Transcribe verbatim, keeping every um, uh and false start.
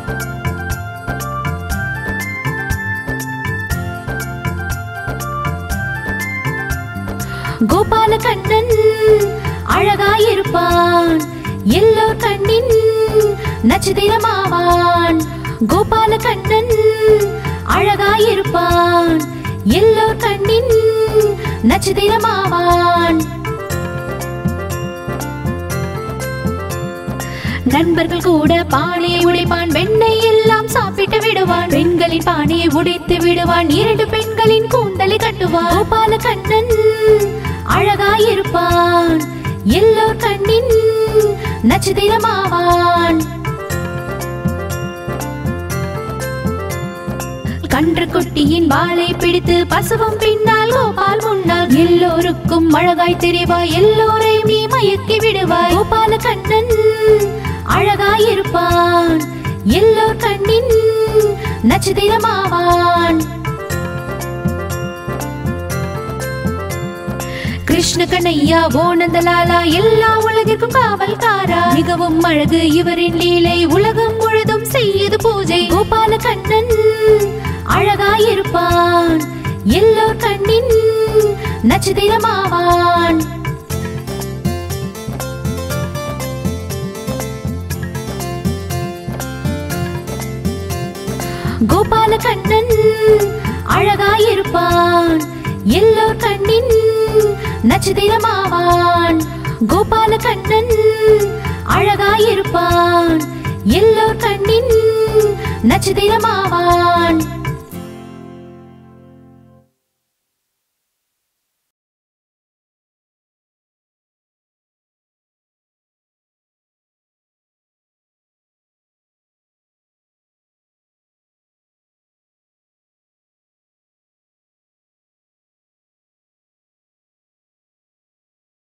கோபால கண்ணன் அழகாயிருப்பான், எல்லோர் கண்ணின் நட்சத்திரமாவான். கோபால கண்ணன் அழகாயிருப்பான், எல்லோர் கண்ணின் நட்சத்திரமாவான். நண்பர்கள் கூட பானையை உடைப்பான், வெண்ணெய் எல்லாம் சாப்பிட்டு விடுவான். பெண்களின் பானையை உடைத்து விடுவான், இரண்டு பெண்களின் கூந்தலை கட்டுவான். கோபால கண்ணன் அழகாயிருப்பான், எல்லோர் கண்ணின் நட்சத்திரமாவான். கன்று குட்டியின் வாளை பிடித்து பசுவும் பின்னால் கோபால் முன்னால். எல்லோருக்கும் அழகாய் தெரிவாய், எல்லோரையும் நீ மயக்கி விடுவாய். கோபால கண்ணன் அழகாயிருப்பான், எல்லோர் கண்ணின் நட்சத்திரமாவான். கிருஷ்ண கண்ணையா ஓனந்தலாலா, எல்லா உலகிற்கும் காவல்காரா. மிகவும் அழகு இவரின் லீலை, உலகம் முழுதும் செய்யுது பூஜை. கோபால கண்ணன் அழகாயிருப்பான், எல்லோர் கண்ணின் நட்சத்திரமாவான். கோபால கண்ணன் அழகாயிருப்பான், எல்லோர் கண்ணின் நட்சத்திரமாவான். கோபால கண்ணன் அழகாயிருப்பான், எல்லோர் கண்ணின் நட்சத்திரமாவான்.